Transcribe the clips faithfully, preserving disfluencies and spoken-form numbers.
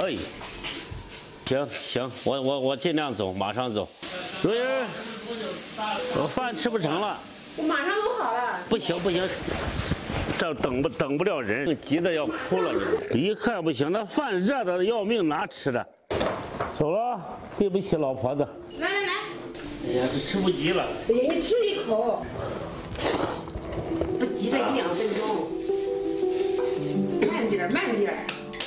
可以。行行，我我我尽量走，马上走。如英，我饭吃不成了。 我马上都好了。 不行不行，这等不等不了人，急得要哭了。一看不行，那饭热的要命，哪吃的？走了，对不起老婆子。 来来来。 哎呀，这吃不急了。 哎呀，你吃一口。不急着一两分钟。慢点慢点。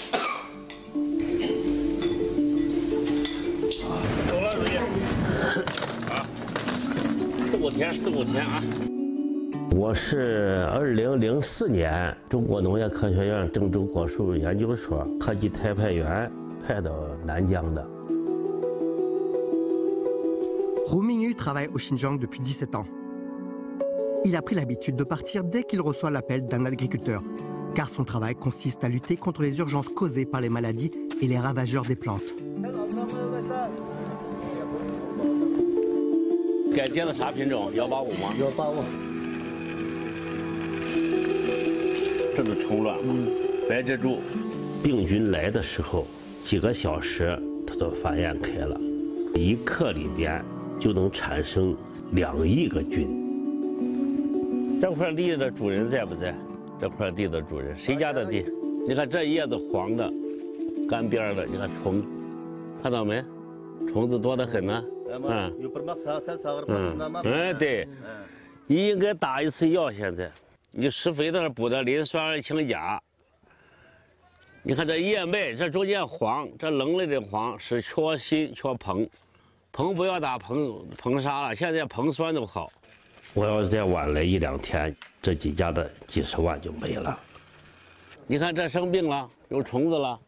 四五天，四五天啊！我是二零零四年中国农业科学院郑州果树研究所科技特派员派到南疆的。 Ru Mingyu travaille au Xinjiang depuis dix-sept ans. Il a pris l'habitude de partir dès qu'il reçoit l'appel d'un agriculteur, car son travail consiste à lutter contre les urgences causées par les maladies et les ravageurs des plantes. 该结的啥品种？幺八五吗？ 幺八五。 这是虫卵吗？嗯、白蜘蛛，病菌来的时候，几个小时它就繁衍开了，一克里边就能产生两亿个菌。这块地的主人在不在？这块地的主人谁家的地？你看这叶子黄的，干边的，你看虫，看到没？虫子多得很呢。 嗯，嗯，哎，对，你应该打一次药。现在，你施肥那儿补的磷酸二氢钾。你看这叶脉，这中间黄，这棱类的黄是缺锌缺硼，硼不要打硼硼砂了，现在硼酸都好。我要是再晚来一两天，这几家的几十万就没了。你看这生病了，有虫子了。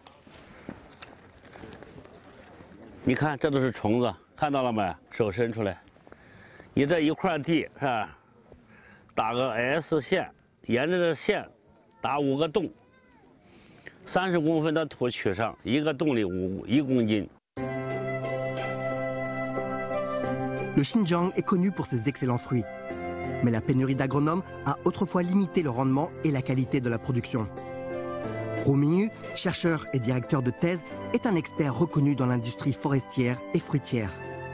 你看这都是虫子。 看到了没？手伸出来，你这一块地是吧？打个 S 线，沿着这线打五个洞，三十公分的土取上，一个洞里五一公斤。 Le Xinjiang est connu pour ses excellents fruits, mais la pénurie d'agronomes a autrefois limité le rendement et la qualité de la production. Ru Mingyu, chercheur et directeur de thèse, est un expert reconnu dans l'industrie forestière et fruitière.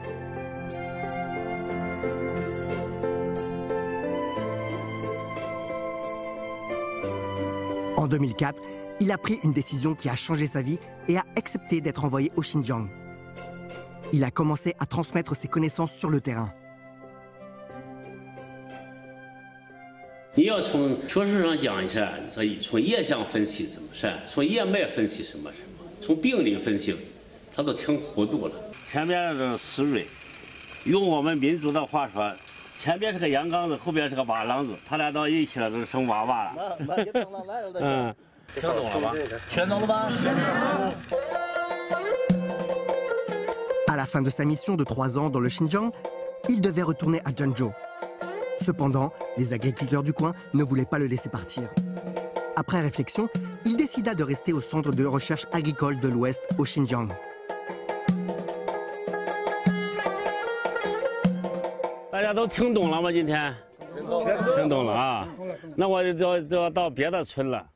En deux mille quatre, il a pris une décision qui a changé sa vie et a accepté d'être envoyé au Xinjiang. Il a commencé à transmettre ses connaissances sur le terrain. 你要从学术上讲一下，从叶相分析怎么是，从叶脉分析什么什么，从病理分析，他都听糊涂了。前边是石蕊，用我们民族的话说，前边是个羊羔子，后边是个瓦郎子，他俩到一起了，都生娃娃了。嗯，听懂了吧？ 全懂了吧？ À la fin de sa mission de trois ans dans le Xinjiang, il devait retourner à Zhengzhou. Cependant, les agriculteurs du coin ne voulaient pas le laisser partir. Après réflexion, il décida de rester au centre de recherche agricole de l'Ouest au Xinjiang. 大家都听懂了吗？今天听懂了啊，那我就要就要到别的村了。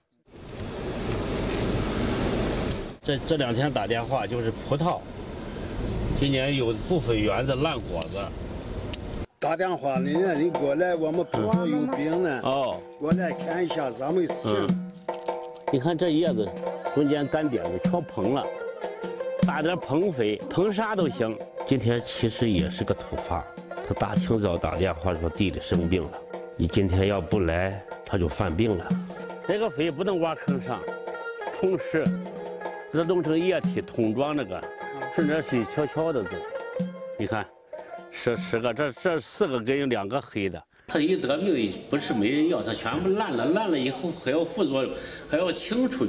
这这两天打电话就是葡萄，今年有部分园子烂果子。 打电话人家你过来，我们葡萄有病呢。 哦， 过来看一下咱们事情。 嗯，你看这叶子中间干点子缺硼了，打点硼肥、硼砂都行。今天其实也是个突发，他大清早打电话说地里生病了，你今天要不来，他就犯病了。这个肥不能挖坑上，充实，给它弄成液体桶装那个，顺着水悄悄的走。你看。 十十个，这这四个跟两个黑的，他一得病不是没人要，他全部烂了，烂了以后还要副作用，还要清出去。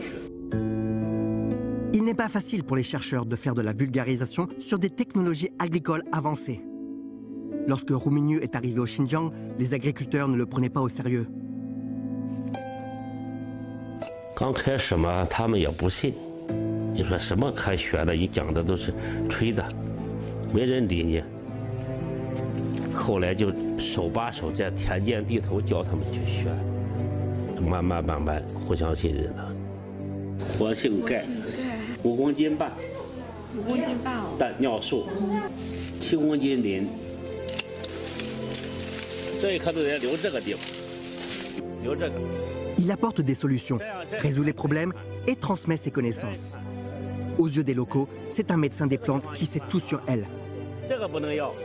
Il n'est pas facile pour les chercheurs de faire de la vulgarisation sur des technologies agricoles avancées. Lorsque Ru Mingyu est arrivé au Xinjiang, les agriculteurs ne le prenaient pas au sérieux. 刚开始嘛，他们也不信，你说什么科学的，你讲的都是吹的，没人理你。 后来就手把手在田间地头教他们去学，慢慢慢慢互相信任了。我姓盖， 五公斤半， 五公斤半哦。 的尿素，七公斤磷。这一颗都得留这个地方，留这个。 Il apporte des solutions, résout les problèmes et transmet ses connaissances. Aux yeux des locaux, c'est un médecin des plantes qui sait tout sur elles. 这个不能要。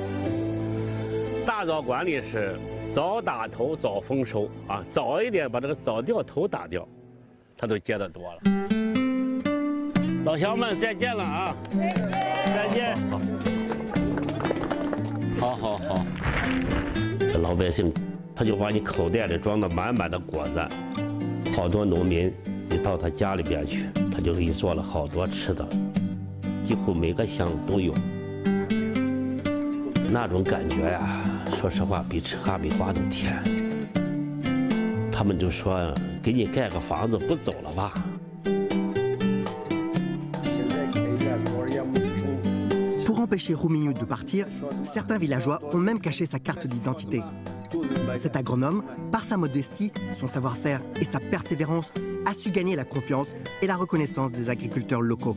大枣管理是早打头早丰收啊，早一点把这个早掉头打掉，它都结得多了。老乡们再见了啊！再见。好好好。这老百姓他就把你口袋里装的满满的果子，好多农民你到他家里边去，他就给你做了好多吃的，几乎每个乡都有。那种感觉呀，说实话比吃哈密瓜都甜。他们就说给你盖个房子不走了吧。 Pour empêcher Rouminou de partir, certains villageois ont même caché sa carte d'identité. Cet agronome, par sa modestie, son savoir-faire et sa persévérance, a su gagner la confiance et la reconnaissance des agriculteurs locaux.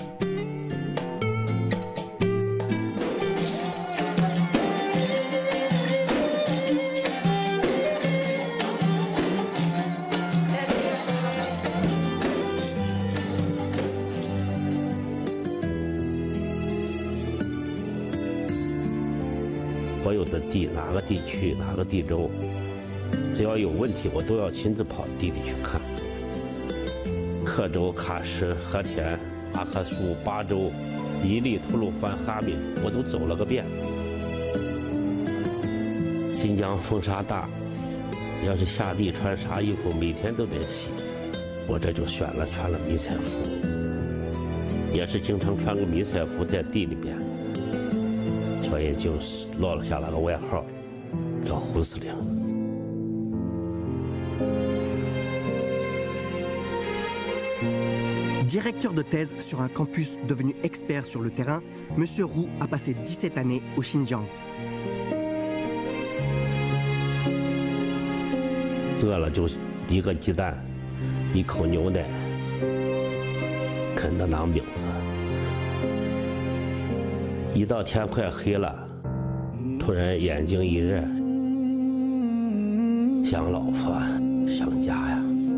所有的地，哪个地区、哪个地州，只要有问题，我都要亲自跑地里去看。克州、喀什、和田、阿克苏、巴州、伊犁、吐鲁番、哈密，我都走了个遍。新疆风沙大，要是下地穿啥衣服，每天都得洗。我这就选了穿了迷彩服，也是经常穿个迷彩服在地里边。 所以就落了下来个外号，叫胡司令。 Directeur de thèse sur un campus devenu expert sur le terrain, M. Roux a passé dix-sept années au Xinjiang. 饿了就一个鸡蛋，一口牛奶，啃得囊饼子。 一到天快黑了，突然眼睛一热，想老婆，想家呀。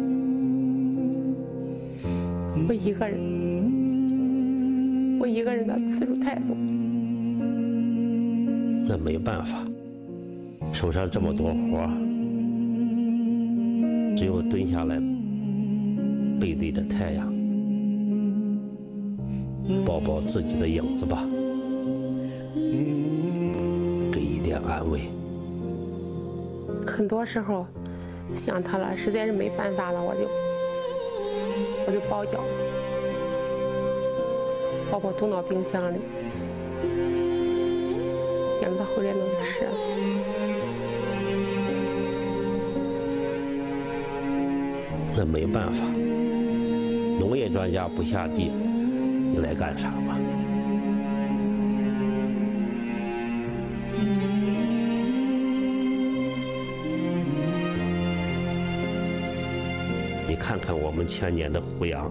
我一个人，我一个人的次数太多。 那没办法，手上这么多活，只有蹲下来，背对着太阳，抱抱自己的影子吧。 给一点安慰。 很多时候想他了，实在是没办法了，我就我就包饺子，包包冻到冰箱里，想着他回来能吃。 那没办法，农业专家不下地，你来干啥嘛？ 你看看我们前年的胡杨，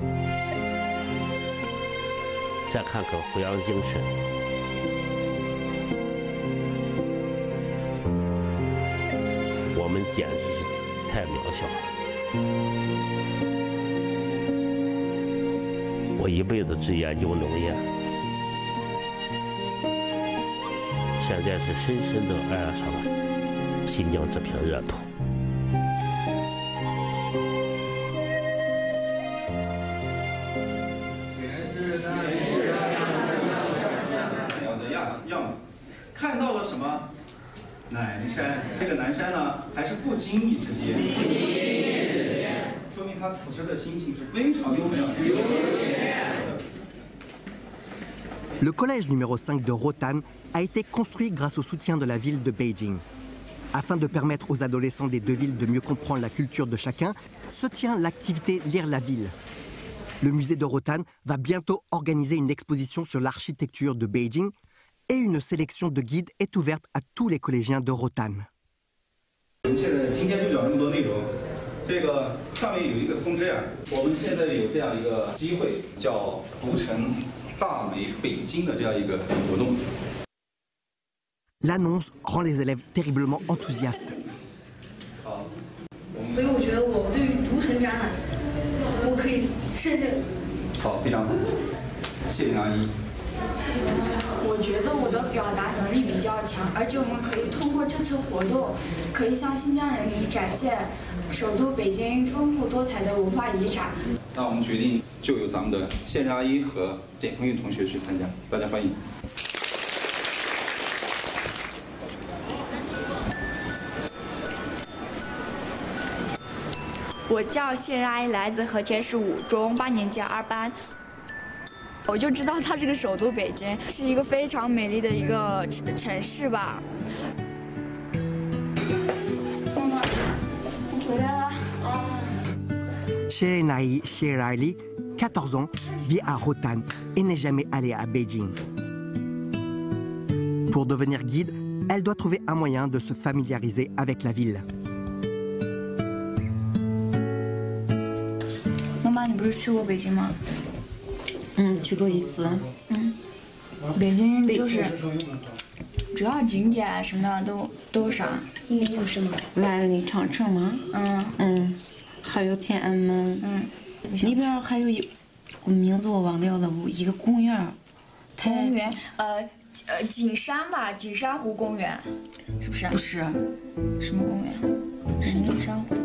再看看胡杨精神，我们简直是太渺小了。我一辈子只研究农业，现在是深深地爱上了新疆这片热土。 样子，看到了什么？南山。这个南山呢，还是不经意之间，说明他此时的心情是非常优美的。 Le collège numéro cinq de Rotan a été construit grâce au soutien de la ville de Beijing. Afin de permettre aux adolescents des deux villes de mieux comprendre la culture de chacun, se tient l'activité Lire la ville. Le musée de Rotan va bientôt organiser une exposition sur l'architecture de Beijing et une sélection de guides est ouverte à tous les collégiens de Rotan. 这个上面有一个通知啊，我们现在有这样一个机会，叫读成大美北京的这样一个活动。 L'annonce rend les élèves terriblement enthousiastes. 所以我觉得我对于读成展览，我可以胜任。 好，非常好，谢谢阿姨。 我觉得我的表达能力比较强，而且我们可以通过这次活动，可以向新疆人民展现首都北京丰富多彩的文化遗产。 那我们决定就由咱们的谢任阿姨和简红玉同学去参加，大家欢迎。 我叫谢任阿姨，来自和田市五中八年级二班。我就知道它这个首都北京是一个非常美丽的一个城城市吧。 妈妈，我回来了。 Sherenaï Sherali, quatorze ans, vit à Rotan et n'est jamais allée à Beijing. Pour devenir guide, elle doit trouver un moyen de se familiariser avec la ville. 妈妈，你不是去过北京吗？ 嗯，去过一次。 嗯，北京就是主要景点什么的都都有啥？ 应该有什么？万里长城吗？ 嗯嗯，还有天安门。 嗯， 那边还有一，我名字我忘掉了，一个公园。 公园，呃呃，景山吧，景山湖公园，是不是？ 不是。 什么公园？是景山湖。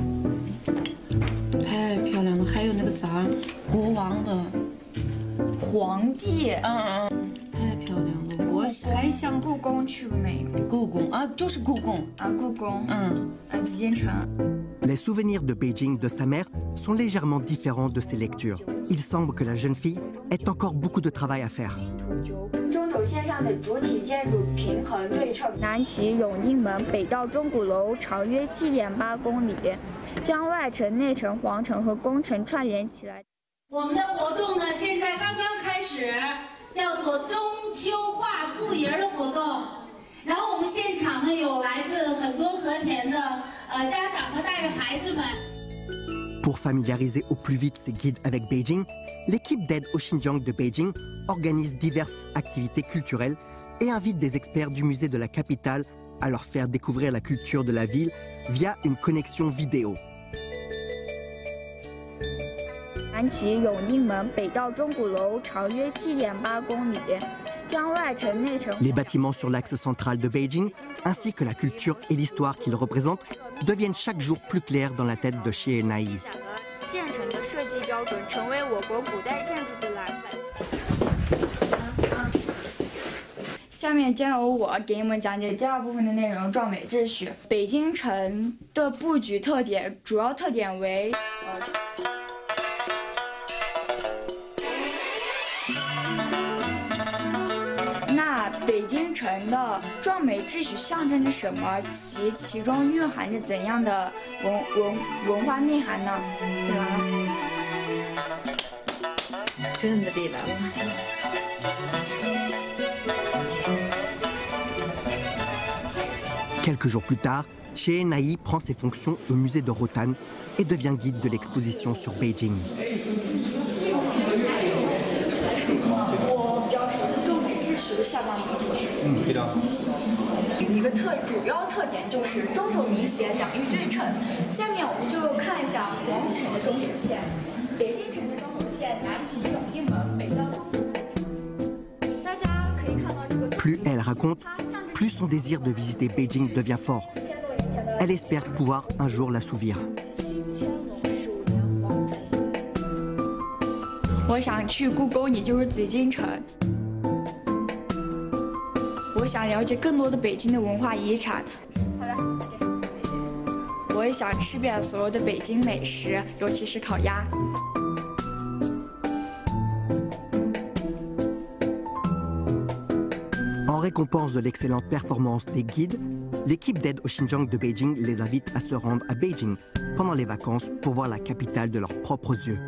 太漂亮了，还有那个啥，国王的皇帝， 嗯嗯，太漂亮了。我还想故宫去过没有？ 故宫啊，就是故宫啊，故宫， 嗯， 啊，紫禁城。 Les souvenirs de Beijing de sa mère sont légèrement différents de ses lectures. Il semble que la jeune fille ait encore beaucoup de travail à faire. 中轴线上的主体建筑平衡对称，南起永定门，北到钟鼓楼，长约七点八公里。 将外城、内城、皇城和宫城串联起来。 我们的活动呢，现在刚刚开始，叫做中秋画兔人的活动。然后我们现场呢有来自很多和田的呃家长和带着孩子们。 Pour familiariser au plus vite ses guides avec Beijing, l'équipe d'aide au Xinjiang de Beijing organise diverses activités culturelles et invite des experts du musée de la capitale à leur faire découvrir la culture de la ville via une connexion vidéo. 南起永定门，北到钟鼓楼，长约七点八公里。将外城、内城。 Les bâtiments sur l'axe central de Beijing, ainsi que la culture et l'histoire qu'ils représentent, deviennent chaque jour plus clairs dans la tête de Sherenaï. 建成的设计标准成为我国古代建筑的蓝本。 下面将由我给你们讲解第二部分的内容——壮美秩序。北京城的布局特点，主要特点为，呃，那北京城的壮美秩序象征着什么？其其中蕴含着怎样的文文文化内涵呢？背完了。 真的背完了。 Quelques jours plus tard, Sherenaï prend ses fonctions au musée de Rotan et devient guide de l'exposition sur Beijing. 我比较熟悉重视秩序的下半部分。 嗯，非常好。 一个特主要特点就是中轴明显，两翼对称。下面我们就看一下皇城的中轴线。北京城的中轴线南起永定门，北到钟鼓楼。大家可以看到这个。 Plus elle raconte, plus son désir de visiter Beijing devient fort. Elle espère pouvoir un jour l'assouvir. 我想去故宫，也就是紫禁城。我想了解更多的北京的文化遗产。好的。我也想吃遍所有的北京美食，尤其是烤鸭。 En récompense de l'excellente performance des guides, l'équipe d'aide au Xinjiang de Beijing les invite à se rendre à Beijing pendant les vacances pour voir la capitale de leurs propres yeux.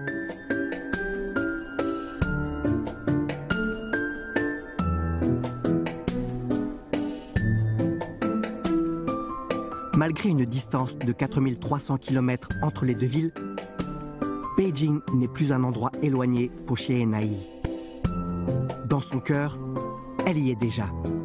Malgré une distance de quatre mille trois cents kilomètres entre les deux villes, Beijing n'est plus un endroit éloigné pour Xie Enai. Dans son cœur, elle y est déjà.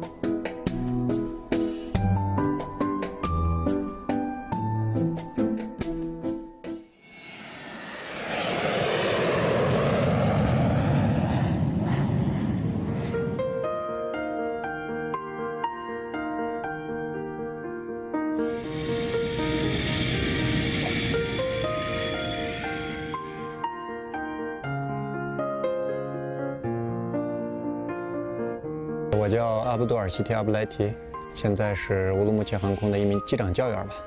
我叫阿布杜尔西提阿布莱提，现在是乌鲁木齐航空的一名机长教员吧。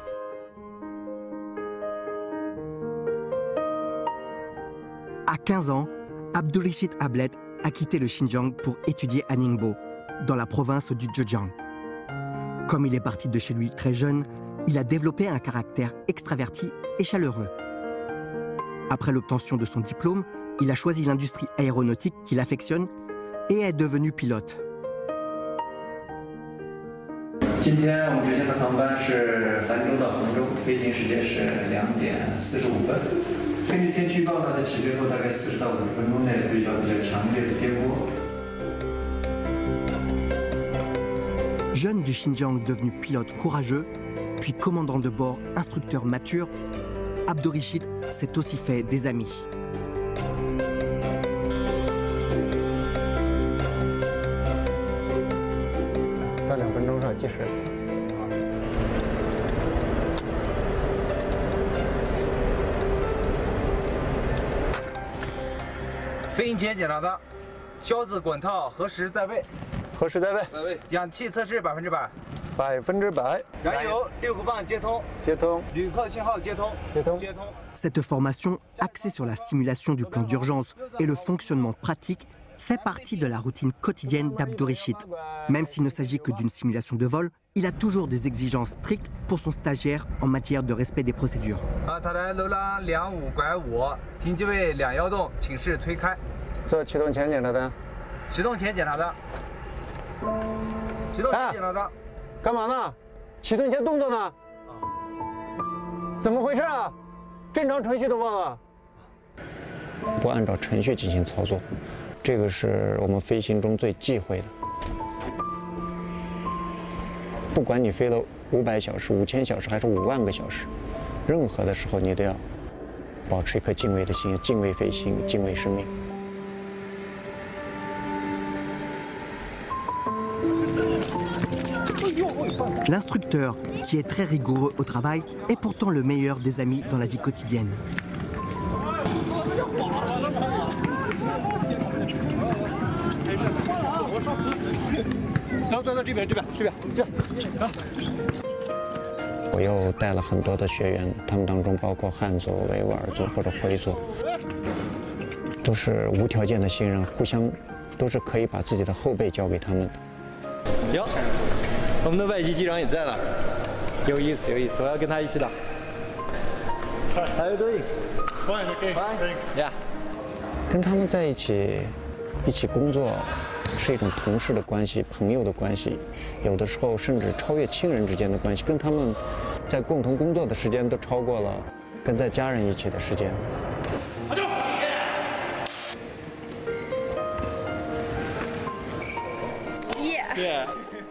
À quinze ans, Abdulrashid Abled a quitté le Xinjiang pour étudier à Ningbo, dans la province du Zhejiang. Comme il est parti de chez lui très jeune, il a développé un caractère extraverti et chaleureux. Après l'obtention de son diplôme, il a choisi l'industrie aéronautique qu'il affectionne et est devenu pilote. 今天我们直线的航班是兰州到杭州，飞行时间是两点四十五分。根据天气预报呢，在起飞后大概四十到五十分钟内会遇到比较强烈的颠簸。 Jeune du Xinjiang devenu pilote courageux, puis commandant de bord, instructeur mature, Abdulrashid s'est aussi fait des amis. 到两分钟上计时。 飞行前检查的，销子管套核实在位， 核实在位。 在位。氧气测试百分之百， 百分之百。 燃油六个磅接通， 接通。 旅客信号接通， 接通。 接通。 Cette formation, axée sur la simulation du plan d'urgence et le fonctionnement pratique, fait partie de la routine quotidienne d'Abdulrashid. Même s'il ne s'agit que d'une simulation de vol, il a toujours des exigences strictes pour son stagiaire en matière de respect des procédures. 啊，塔台楼廊两五拐五，停机位两幺洞，请示推开。 做启动前检查的。 启动前检查的。启动前检查的。 啊、干嘛呢？启动前动作呢？怎么回事啊？正常程序都忘了。不按照程序进行操作。 这个是我们飞行中最忌讳的。不管你飞了五百小时、五千小时还是五万个小时，任何的时候你都要保持一颗敬畏的心，敬畏飞行，敬畏生命。 L'instructeur, qui est très rigoureux au travail, est pourtant le meilleur des amis dans la vie quotidienne. 走走走，这边这边这边这边。 我又带了很多的学员，他们当中包括汉族、维吾尔族或者回族，都是无条件的信任，互相都是可以把自己的后背交给他们的。 行，我们的外籍机长也在了，有意思有意思，我要跟他一起打。How are you doing? Fine, okay. Fine. Thanks. Yeah. 跟他们在一起，一起工作。 是一种同事的关系、朋友的关系，有的时候甚至超越亲人之间的关系，跟他们在共同工作的时间都超过了跟在家人一起的时间。 Yeah.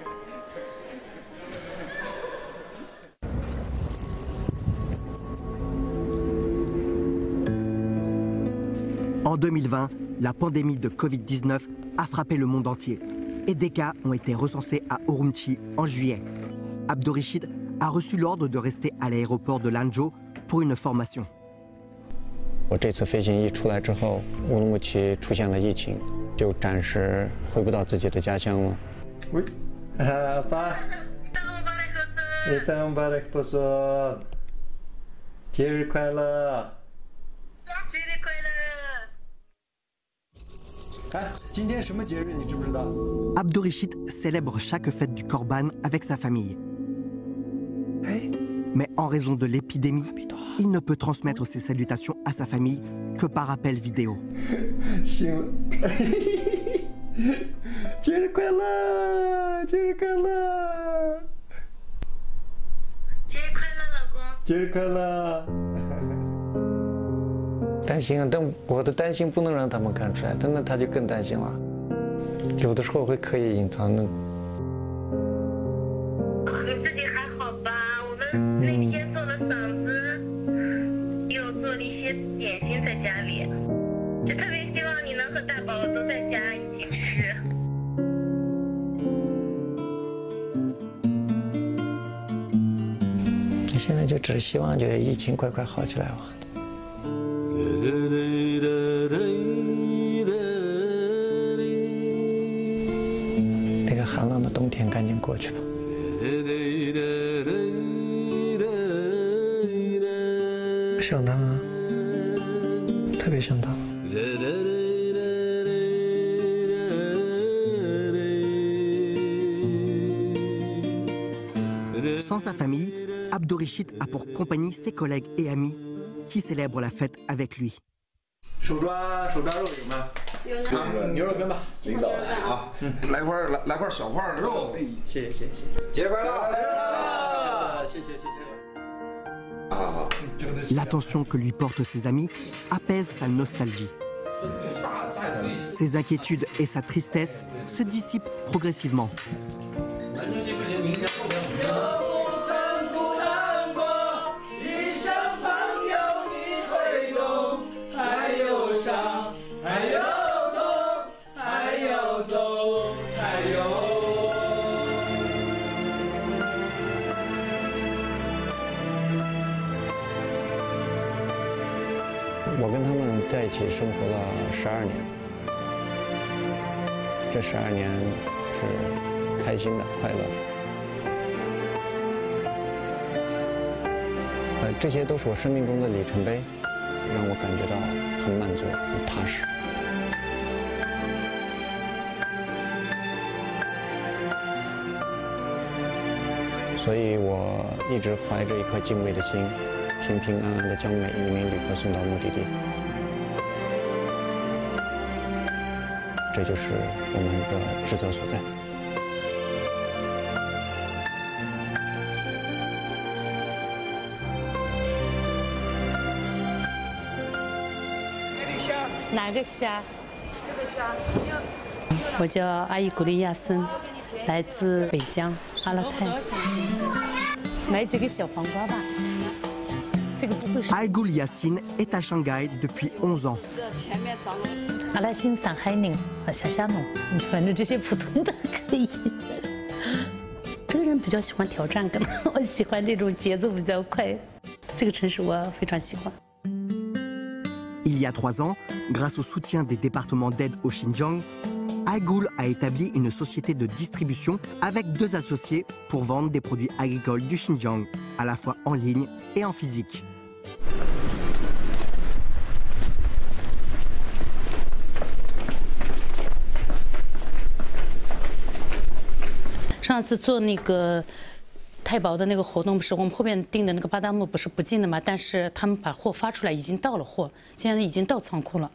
En deux mille vingt, la pandémie de Covid dix-neuf a frappé le monde entier et des cas ont été recensés à Urumqi en juillet. Abdulrashid a reçu l'ordre de rester à l'aéroport de Lanzhou pour une formation. 我这次飞行一出来之后，乌鲁木齐出现了疫情，就暂时回不到自己的家乡了。 喂，啊爸，伊丹巴勒克索，节日快乐！节日快乐！哎，今天什么节日？你知不知道 Abdulrashid célèbre chaque fête du Corban avec sa famille. Mais en raison de l'épidémie, il ne peut transmettre ses salutations à sa famille que par appel vidéo. 节日快乐！节日快乐！节日快乐！ 节日快乐！ 担心啊，但我的担心不能让他们看出来，真的他就更担心了。有的时候会刻意隐藏的。 你自己还好吧？我们那天做了嗓子，又做了一些点心在家里，就特别希望你能和大宝都在家一起吃。 现在就只是希望，就是疫情快快好起来吧。这个寒冷的冬天赶紧过去吧。想他吗？特别想他。 Sans sa famille, Abdurishit a pour compagnie ses collègues et amis qui célèbrent la fête avec lui. 手抓手抓肉有吗？有。牛肉羹吧。领导啊，来块来来块小块肉。哎，谢谢谢谢谢谢。节日快乐！节日快乐！谢谢谢谢。啊好。 L'attention que lui portent ses amis apaise sa nostalgie. Ses inquiétudes et sa tristesse se dissipent progressivement. 我跟他们在一起生活了十二年，这十二年是开心的、快乐的。呃，这些都是我生命中的里程碑，让我感觉到很满足、很踏实。所以我一直怀着一颗敬畏的心。平平安安地将每一名旅客送到目的地，这就是我们的职责所在。 哪个虾？ 这个虾。 我叫阿依古丽亚森，来自北疆阿勒泰。买几个小黄瓜吧。 Aïgoul Yassine est à Shanghai depuis onze ans. 阿拉欣赏海宁和虾虾农，反正这些普通的可以。这个人比较喜欢挑战，可能我喜欢这种节奏比较快。这个城市我非常喜欢。 Il y a trois ans, grâce au soutien des départements d'aide au Xinjiang, Aïgoul a établi une société de distribution avec deux associés pour vendre des produits agricoles du Xinjiang, à la fois en ligne et en physique. 上次做那个太保的那个活动，不是我们后面订的那个巴旦木不是不进的嘛？但是他们把货发出来，已经到了货，现在已经到仓库了。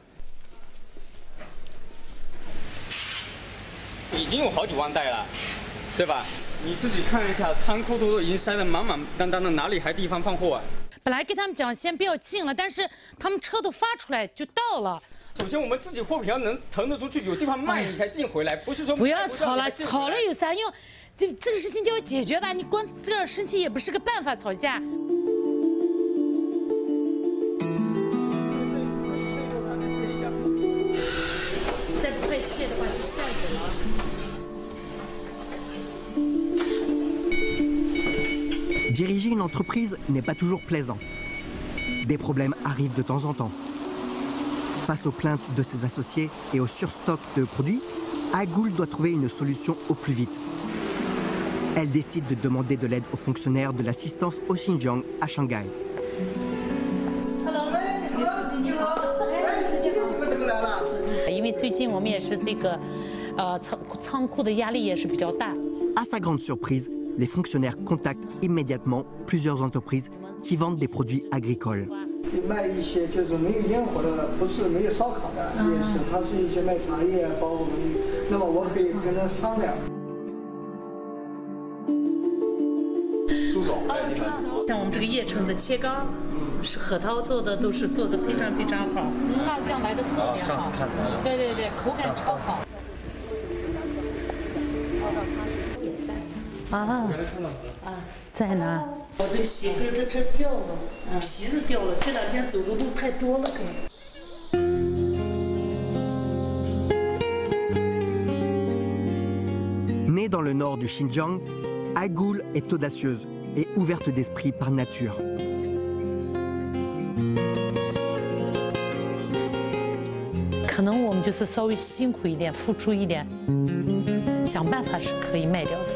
已经有好几万袋了，对吧？你自己看一下，仓库都已经塞得满满当当的，哪里还地方放货啊？ 本来给他们讲先不要进了，但是他们车都发出来就到了。 首先我们自己货品要能腾得出去，有地方卖你才进回来，不是说不要吵了，吵了有啥用？这这个事情就要解决吧，你光这样生气也不是个办法，吵架。再不会卸的话就下雨了。 Diriger une entreprise n'est pas toujours plaisant. Des problèmes arrivent de temps en temps. Face aux plaintes de ses associés et au surstock de produits, Aïgoul doit trouver une solution au plus vite. Elle décide de demander de l'aide aux fonctionnaires de l'assistance au Xinjiang à Shanghai. Hello， 因为最近我们也是这个，呃，仓仓库的压力也是比较大。 À sa grande surprise, les fonctionnaires contactent immédiatement plusieurs entreprises qui vendent des produits agricoles. 卖一些就是没有烟火的，不是没有烧烤的，也是，它是一些卖茶叶、包括米，那么我可以跟他商量。 朱总，你好。 像我们这个叶城的切糕，是核桃做的，都是做的非常非常好，辣子酱来的特别好。上次看到了。对对对，口感超好。啊啊，在哪？我这鞋跟这这掉了，皮子掉了，这两天走的路太多了，可能。 Née dans le nord du Xinjiang, Aigul est audacieuse et ouverte d'esprit par nature. Peut-être 我们就是稍微辛苦一点，付出一点，想办法是可以卖掉的。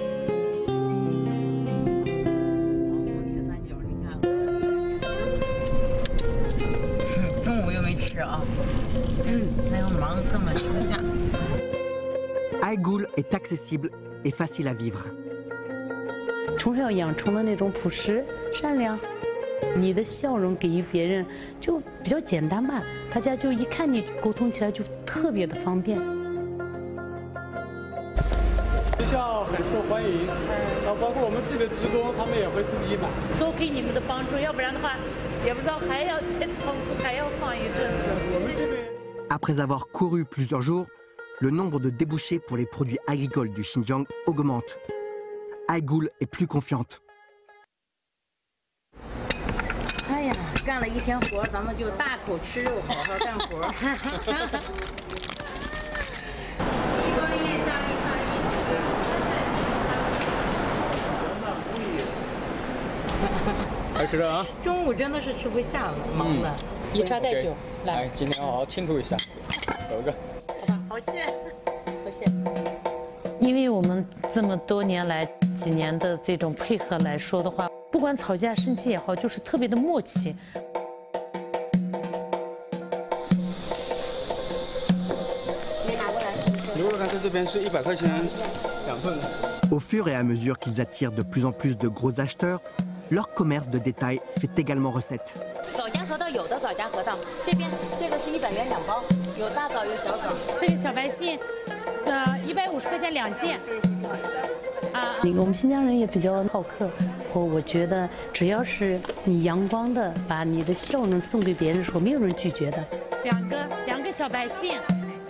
中午又没吃啊，嗯，还要忙，根本吃不下。 Aigul est accessible et facile à vivre. 从小养成了那种朴实、善良，你的笑容给予别人就比较简单嘛，大家就一看你沟通起来就特别的方便。 学校很受欢迎，然后包括我们自己的职工，他们也会自己买。 多亏你们的帮助，要不然的话，也不知道还要再仓库还要放一阵子。我们这边。 Après avoir couru plusieurs jours. Le nombre de débouchés pour les produits agricoles du Xinjiang augmente. Aigul est plus confiante. 哎呀，干了一天活，咱们就大口吃肉，好好干活。 来吃啊！ 中午真的是吃不下了，忙的。 一茶带酒， 来，今天好好庆祝一下，走一个。 好谢， 好谢。因为我们这么多年来几年的这种配合来说的话，不管吵架生气也好，就是特别的默契。 牛肉干在这边是一百块钱两份。 Au fur et à mesure qu'ils attirent de plus en plus de gros acheteurs, leur commerce de détail fait également recette. 枣夹核桃有的枣夹核桃，这边这个是一百元两包。 有大枣有小枣， 这个小白杏，呃，一百五十块钱两件。啊，那个我们新疆人也比较好客，我我觉得只要是你阳光的，把你的笑容送给别人的时候，没有人拒绝的。两个两个小白杏。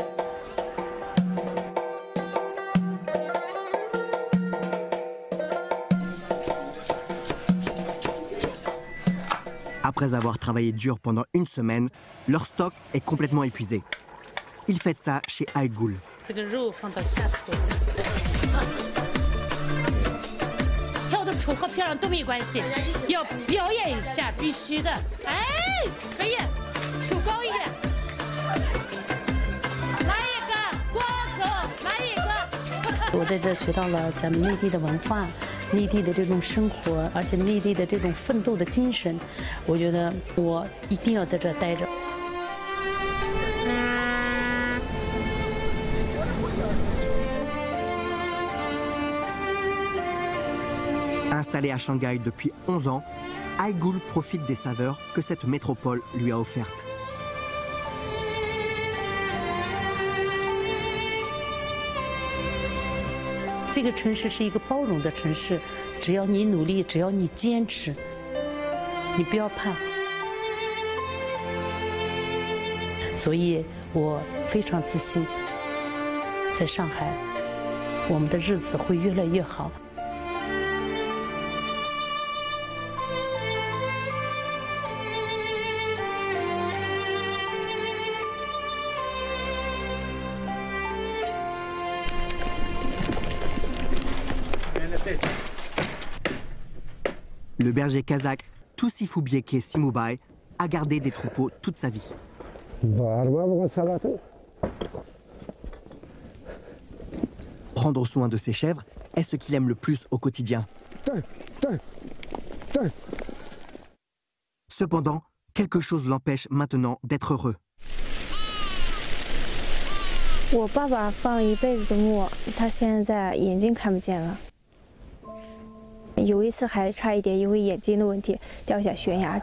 Après avoir travaillé dur pendant une semaine, leur stock est complètement épuisé. Ils fêtent ça chez Aigul. 这个肉放到下头，跳的丑和漂亮都没关系，要表演一下，必须的。哎，可以，手高一点，来一个，光头，来一个。我在这学到了咱们内地的文化。 内地的这种生活，而且内地的这种奋斗的精神，我觉得我一定要在这待着。 Installé à Shanghai depuis onze ans, Aigul profite des saveurs que cette métropole lui a offertes. 这个城市是一个包容的城市，只要你努力，只要你坚持，你不要怕。所以我非常自信，在上海，我们的日子会越来越好。 Le berger kazakh Toussifou Bieke Simoubaï a gardé des troupeaux toute sa vie. Prendre soin de ses chèvres est ce qu'il aime le plus au quotidien. Cependant, quelque chose l'empêche maintenant d'être heureux. 我爸爸放了一辈子的牧，他现在眼睛看不见了。有一次还差一点因为眼睛的问题掉下悬崖。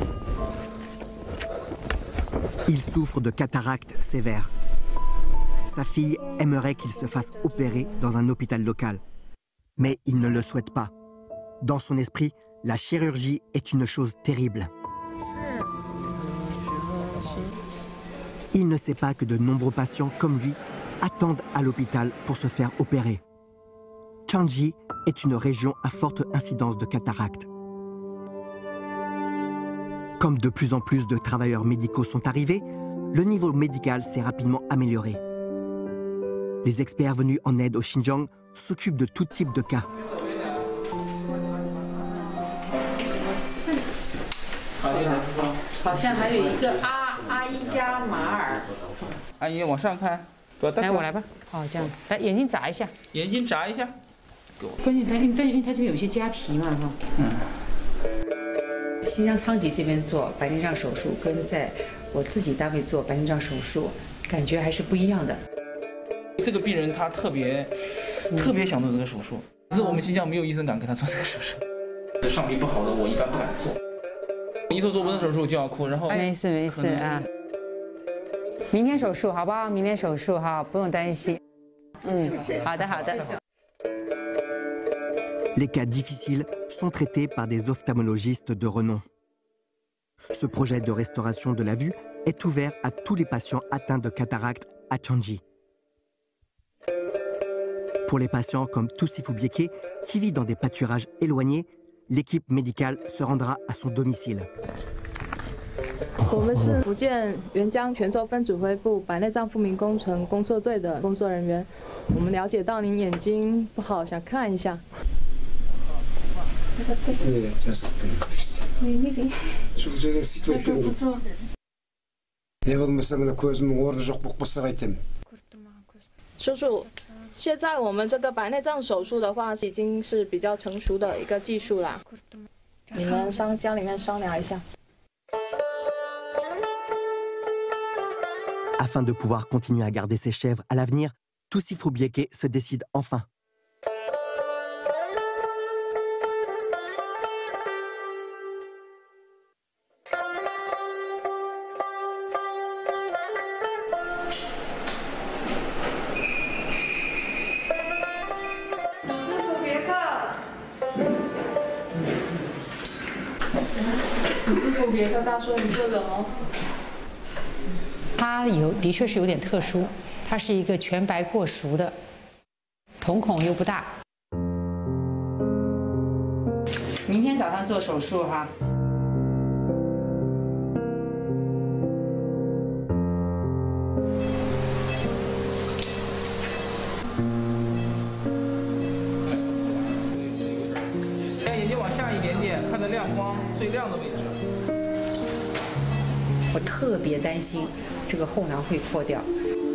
Il souffre de cataracte sévère. sa fille aimerait qu'il se fasse opérer dans un hôpital local. Mais il ne le souhaite pas. Dans son esprit, la chirurgie est une chose terrible. Il ne sait pas que de nombreux patients comme lui attendent à l'hôpital pour se faire opérer. Changi est une région à forte incidence de cataracte. Comme de plus en plus de travailleurs médicaux sont arrivés, le niveau médical s'est rapidement amélioré. Les experts venus en aide au Xinjiang s'occupent de tout type de cas. 好像还有一个阿阿依加马尔。 阿姨往上看， 来，我来吧。哦，这样，来眼睛眨一下。 眼睛眨一下。 关键它，因为因为它这边有些痂皮嘛，哈。嗯。新疆昌吉这边做白内障手术，跟在我自己单位做白内障手术，感觉还是不一样的。 这个病人他特别、嗯、特别想做这个手术，可是我们新疆没有医生敢给他做这个手术。这上皮不好的，我一般不敢做。 一做做纹手术就要哭，然后没事没事啊。明天手术好不好？明天手术哈，不用担心。嗯，好的好的。 Les cas difficiles sont traités par des ophtalmologistes de renom. Ce projet de restauration de la vue est ouvert à tous les patients atteints de cataracte à Changi. Pour les patients comme Toussifou Bieke, qui vit dans des pâturages éloignés, l'équipe médicale se rendra à son domicile. 我们是福建沅江泉州分指挥部白内障复明工程工作队的工作人员。我们了解到您眼睛不好，想看一下。叔叔。 现在我们这个白内障手术的话，已经是比较成熟的一个技术啦。你们商家里面商量一下。 Afin de pouvoir continuer à garder ses chèvres à l'avenir, Toussifou Bieke se décide enfin. Toussifou Bieke大叔，你这个哦。 它有的确是有点特殊，它是一个全白过熟的，瞳孔又不大。明天早上做手术哈。 眼睛往下一点点，看着亮光最亮的位置。 我特别担心这个后囊会破掉。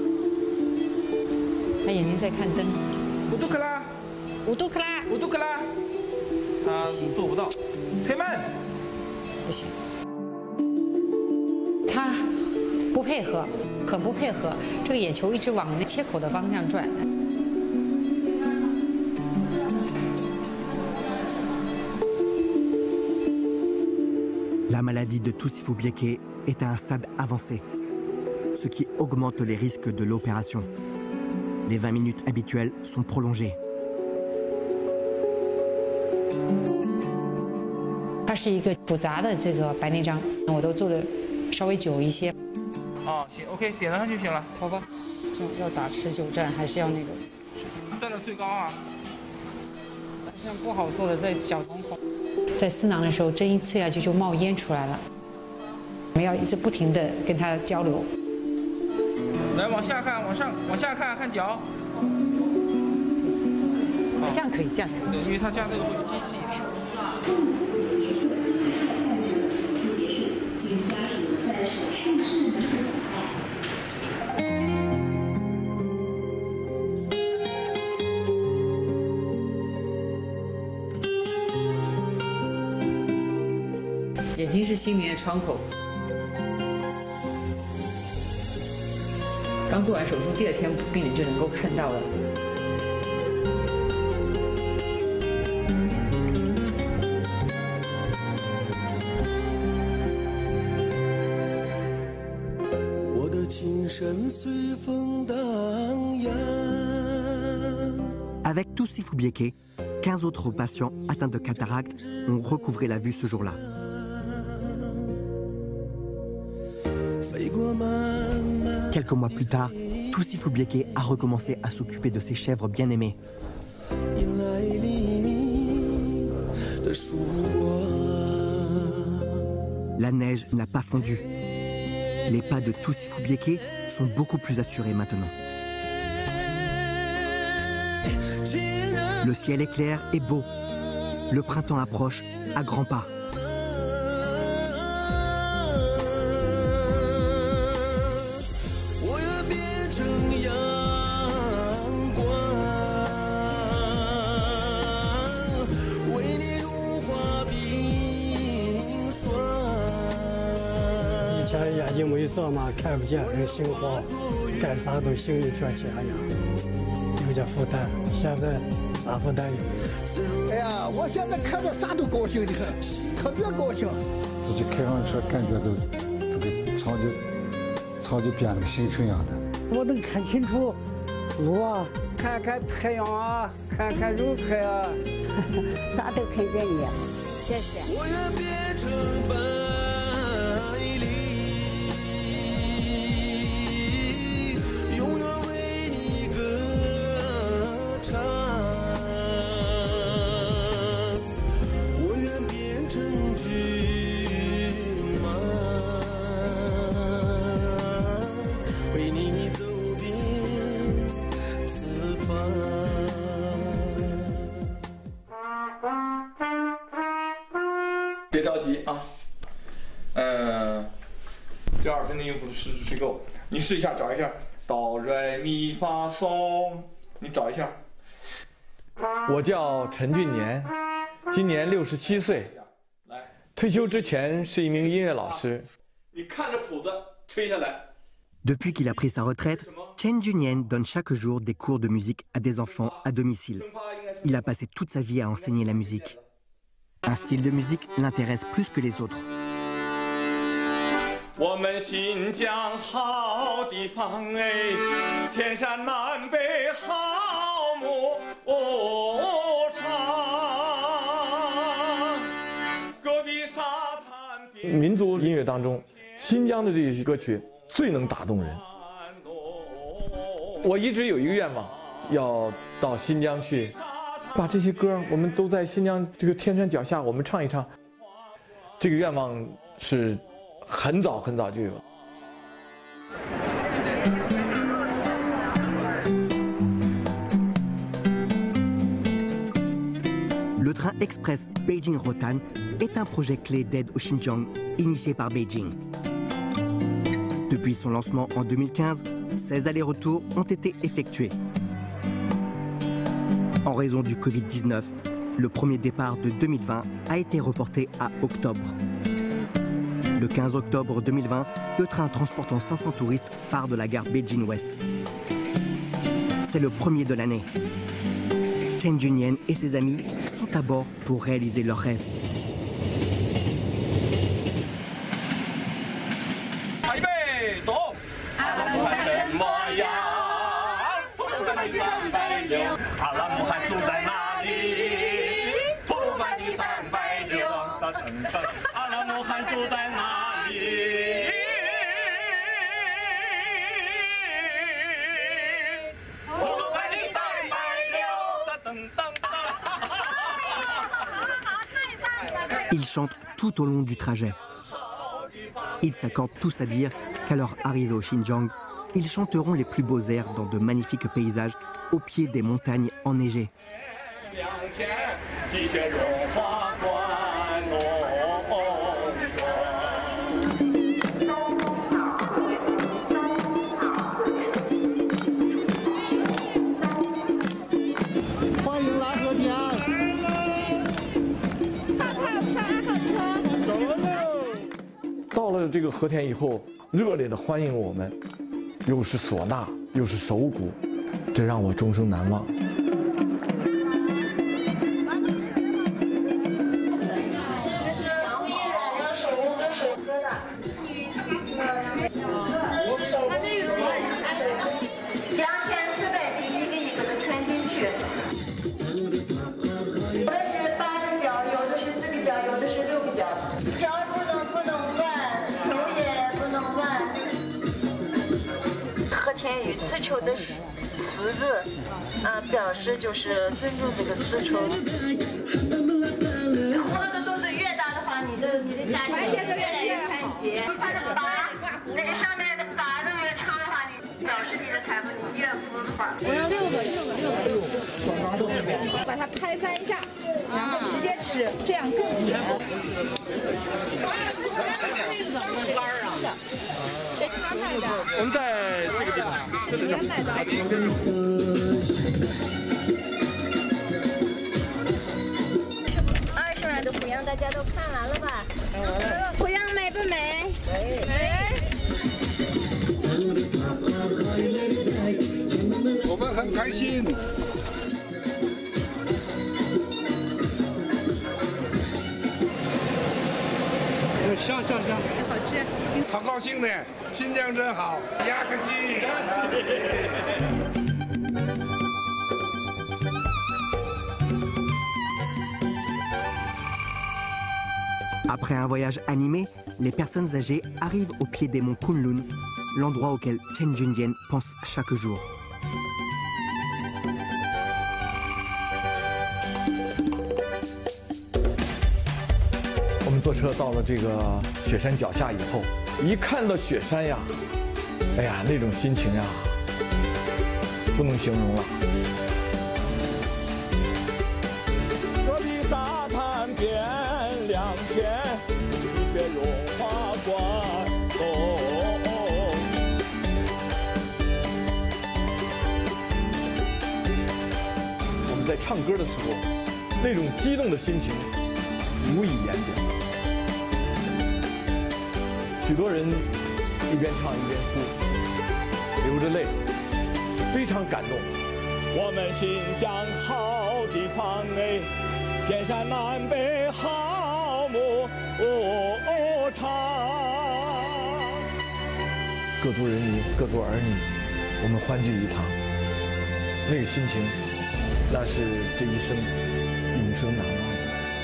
他眼睛在看灯。 五度克拉， 五度克拉， 五度克拉。他做不到，忒慢。 不行。他不配合，很不配合。这个眼球一直往那切口的方向转。 La maladie de Toussifou Bieke est à un stade avancé, ce qui augmente les risques de l'opération. Les vingt minutes habituelles sont prolongées. 它是一个复杂的这个白内障，我都做的稍微久一些。 哦，行 ，OK， 点上就行了。 好吧，这要打持久战，还是要那个？ 带到最高啊！ 好像不好做的在小瞳孔。 在丝囊的时候，针一刺下去就冒烟出来了。我们要一直不停地跟他交流。 来，往下看，往上，往下看，看脚。 这样可以，这样可以。 对，因为他加这个会有机器。请家属在手术室门口等待。 眼睛是心灵的窗口。刚做完手术，第二天病人就能够看到了。 我的情 Avec Toussifou Biéké, quinze autres patients atteints de cataracte ont recouvré la vue ce jour-là. Quelques mois plus tard, Toussifou Biéké a recommencé à s'occuper de ses chèvres bien-aimées. La neige n'a pas fondu. Les pas de Toussifou Biéké sont beaucoup plus assurés maintenant. Le ciel est clair et beau. Le printemps approche à grands pas. 以前眼睛没色嘛，看不见，很心慌，干啥都心里觉起哎呀，有点负担。现在啥负担有？ 哎呀，我现在看着啥都高兴的很，特别高兴。 自己开上车，感觉都这个场就场就变了个新春样的。 我能看清楚路啊， 看看太阳啊，看看油菜啊， 啥都看见你，谢谢。我愿变成百里，永远为你歌唱。我愿变成骏马，为你走遍四方。 别着急啊，嗯，这二分的音符是是够，你试一下，找一下哆来咪发嗦，你找一下。 我叫陈俊年，今年六十七岁，退休之前是一名音乐老师。 你看着谱子吹下来。 Depuis qu'il a pris sa retraite, Chen Junien donne chaque jour des cours de musique à des enfants à domicile. Il a passé toute sa vie à enseigner la musique. Un style de musique l'intéresse plus que les autres. 我们新疆好地方哎，天山南北好牧场，戈壁沙滩。 民族音乐当中，新疆的这些歌曲最能打动人。我一直有一个愿望，要到新疆去。 把这些歌，我们都在新疆这个天山脚下，我们唱一唱。这个愿望是很早很早就有。 Le train express Beijing-Rotan est un projet clé d'aide au Xinjiang initié par Beijing. Depuis son lancement en deux mille quinze, seize allers-retours ont été effectués. En raison du Covid dix-neuf, le premier départ de deux mille vingt a été reporté à octobre. Le quinze octobre deux mille vingt, le train transportant cinq cents touristes part de la gare Beijing-Ouest. C'est le premier de l'année. Chen Junien et ses amis sont à bord pour réaliser leur rêve. 阿拉木汗住在哪里？吐鲁番的三百六。阿拉木汗住在哪里？吐鲁番的三百六。噔噔噔。 Ils chantent tout au long du trajet. Ils s'accordent tous à dire qu'à leur arrivée au Xinjiang, ils chanteront les plus beaux airs dans de magnifiques paysages au pied des montagnes enneigées. Dans 了这个和田以后，热烈的欢迎我们，又是唢呐，又是手鼓。 这让我终生难忘。 这是杨幂染料手工跟手割的。我手工天语，丝绸的丝字，啊，表示就是尊重这个丝绸。活的肚子越大的话，你的你的家庭就越来越团结。它的拔，那个上面的拔的越长的话，你表示你的财富，你岳父的话。 我要六个，六个，六个。把它拍散一下，然后直接吃，这样更甜。这个怎么干儿啊？ 我们在这个地方，这个地方。二十万的虎样大家都看完了吧？看完了。虎样美不美？美。美。 我们很开心。香香香， 好吃， 好高兴呢！新疆真好，呀可惜。 Après un voyage animé, les personnes âgées arrivent au pied des monts Kunlun, l'endroit auquel Chen Jundian pense chaque jour. 坐车到了这个雪山脚下以后，一看到雪山呀，哎呀，那种心情呀，不能形容了。 戈壁沙滩边两片雪绒花冠哦。 我们在唱歌的时候，那种激动的心情无以言表。 许多人一边唱一边哭，流着泪，非常感动。 我们新疆好地方哎，天山南北好牧场。 各族人民，各族儿女，我们欢聚一堂，那个心情，那是这一生永生难忘。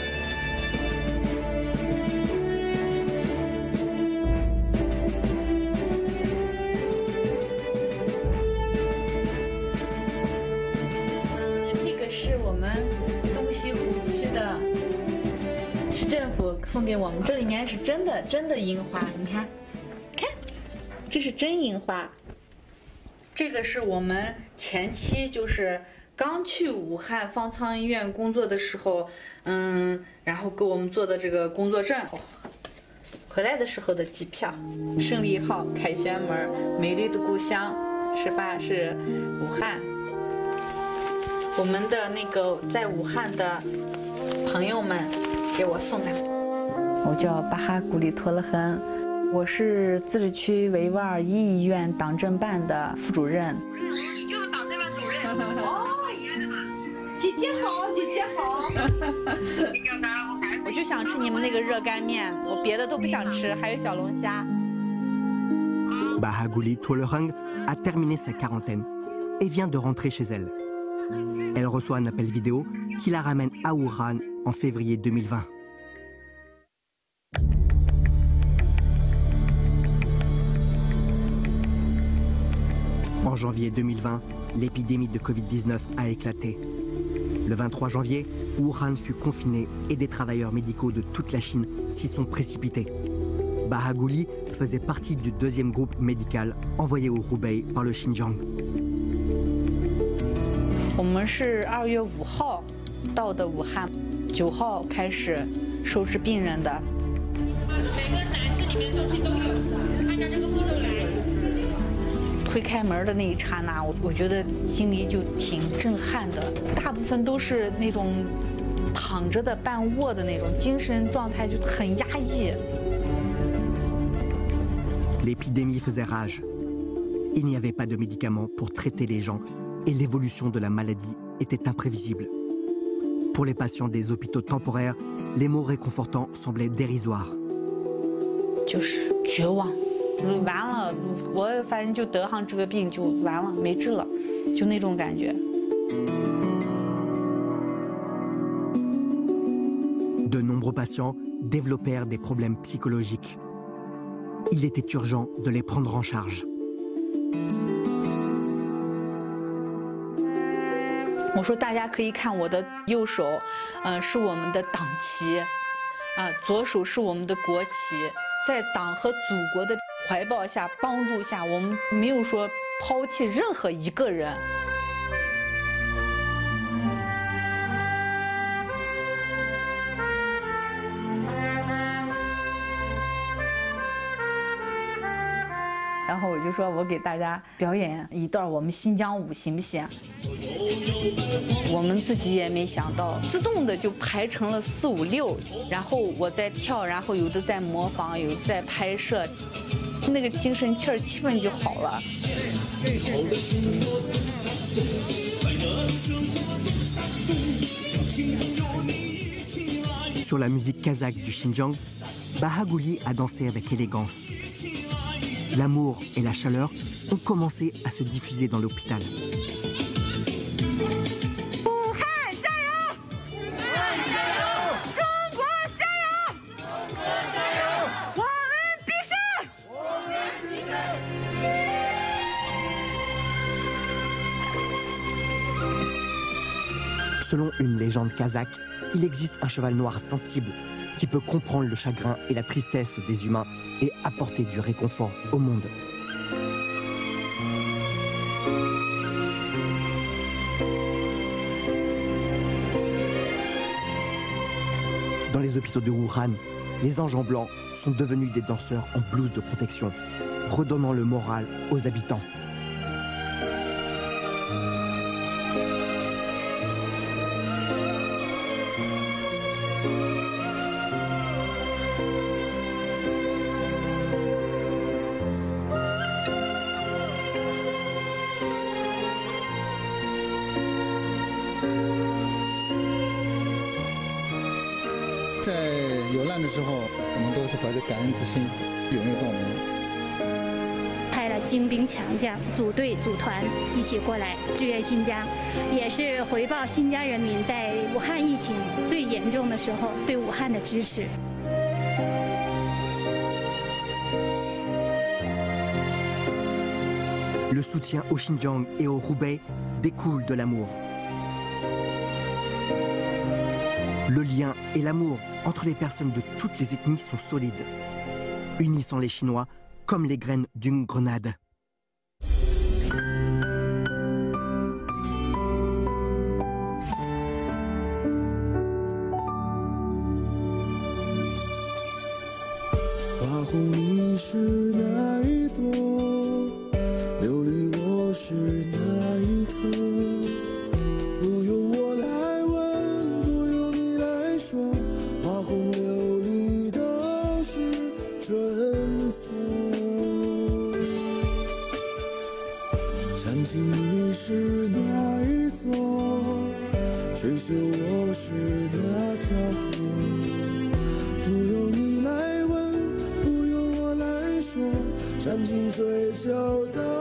送给我们，这里面是真的真的樱花，你看，看，这是真樱花。这个是我们前期就是刚去武汉方舱医院工作的时候，嗯，然后给我们做的这个工作证，回来的时候的机票，胜利号、凯旋门、美丽的故乡，是吧？是武汉。我们的那个在武汉的朋友们给我送的。 我叫巴哈古里托勒亨，我是自治区维吾尔一医院党政办的副主任。 你就是党政办主任哦，一样的嘛。姐姐好，姐姐好。 我就想吃你们那个热干面，我别的都不想吃，还有小龙虾。 Bahagouli Tolerang a terminé sa quarantaine et vient de rentrer chez elle. Elle reçoit un appel vidéo qui la ramène à Wuhan en février deux mille vingt. En janvier deux mille vingt, l'épidémie de Covid dix-neuf a éclaté. Le vingt-trois janvier, Wuhan fut confiné et des travailleurs médicaux de toute la Chine s'y sont précipités. Bahagouli faisait partie du deuxième groupe médical envoyé au Hubei par le Xinjiang. 我们是二月五号到的武汉，九号开始收治病人的。每个篮子里面东西都有，按照这个步骤来。推开门的那一刹那，我我觉得心里就挺震撼的。大部分都是那种躺着的、半卧的那种，精神状态就很压抑。 L'épidémie faisait rage. Il n'y avait pas de médicaments pour traiter les gens et l'évolution de la maladie était imprévisible. Pour les patients des hôpitaux temporaires, les mots réconfortants semblaient dérisoires. 就是绝望，完了，我反正就得上这个病就完了，没治了，就那种感觉。 De nombreux patients développèrent des problèmes psychologiques. Il était urgent de les prendre en charge. 我说大家可以看我的右手，呃，是我们的党旗，啊，左手是我们的国旗，在党和祖国的怀抱下、帮助下，我们没有说抛弃任何一个人。 然后我就说，我给大家表演一段我们新疆舞，行不行？ 我们自己也没想到，自动的就排成了四五六，然后我在跳，然后有的在模仿，有的在拍摄，那个精神气儿、气氛就好了。 Sur la musique kazakh du Xinjiang, Bahagouli a dansé avec élégance. L'amour et la chaleur ont commencé à se diffuser dans l'hôpital. Selon une légende kazakh, il existe un cheval noir sensible qui peut comprendre le chagrin et la tristesse des humains et apporter du réconfort au monde. Dans les hôpitaux de Wuhan, les anges en blanc sont devenus des danseurs en blouse de protection, redonnant le moral aux habitants. Dans 有难的时候，我们都是怀着感恩之心，踊跃报名。 派了精兵强将组队组团一起过来支援新疆，也是回报新疆人民在武汉疫情最严重的时候对武汉的支持。 Le soutien au Xinjiang et au Hubei découle de l'amour. Le lien et l'amour entre les personnes de toutes les ethnies sont solides, unissant les Chinois comme les graines d'une grenade. 山清水秀的